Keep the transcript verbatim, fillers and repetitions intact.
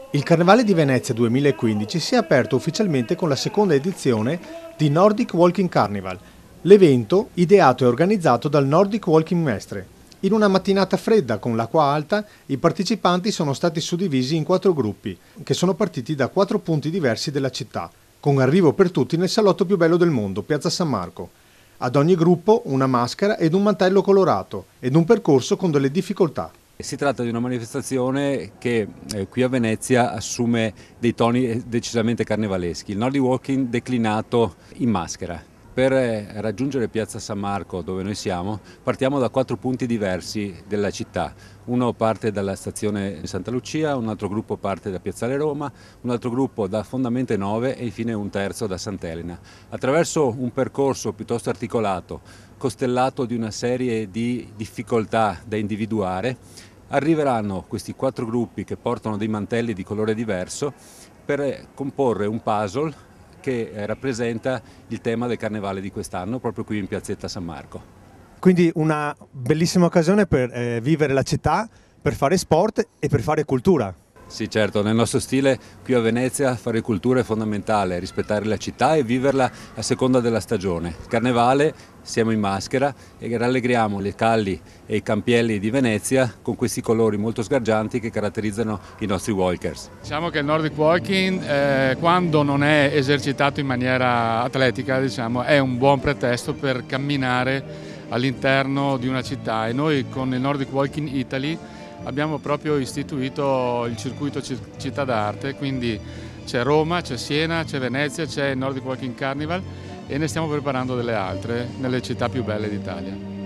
Il Carnevale di Venezia duemilaquindici si è aperto ufficialmente con la seconda edizione di Nordic Walking Carnival, l'evento ideato e organizzato dal Nordic Walking Mestre. In una mattinata fredda con l'acqua alta, i partecipanti sono stati suddivisi in quattro gruppi, che sono partiti da quattro punti diversi della città, con arrivo per tutti nel salotto più bello del mondo, Piazza San Marco. Ad ogni gruppo una maschera ed un mantello colorato, ed un percorso con delle difficoltà. Si tratta di una manifestazione che eh, qui a Venezia assume dei toni decisamente carnevaleschi, il Nordic Walking declinato in maschera. Per eh, raggiungere Piazza San Marco, dove noi siamo, partiamo da quattro punti diversi della città. Uno parte dalla stazione Santa Lucia, un altro gruppo parte da Piazzale Roma, un altro gruppo da Fondamente nove e infine un terzo da Sant'Elena. Attraverso un percorso piuttosto articolato, costellato di una serie di difficoltà da individuare, arriveranno questi quattro gruppi che portano dei mantelli di colore diverso per comporre un puzzle che rappresenta il tema del carnevale di quest'anno proprio qui in piazzetta San Marco. Quindi una bellissima occasione per eh, vivere la città, per fare sport e per fare cultura. Sì, certo, nel nostro stile qui a Venezia fare cultura è fondamentale, rispettare la città e viverla a seconda della stagione. Il carnevale siamo in maschera e rallegriamo le calli e i campielli di Venezia con questi colori molto sgargianti che caratterizzano i nostri walkers. Diciamo che il Nordic Walking, eh, quando non è esercitato in maniera atletica, diciamo, è un buon pretesto per camminare all'interno di una città, e noi con il Nordic Walking Italy abbiamo proprio istituito il circuito città d'arte, quindi c'è Roma, c'è Siena, c'è Venezia, c'è il Nordic Walking Carnival e ne stiamo preparando delle altre nelle città più belle d'Italia.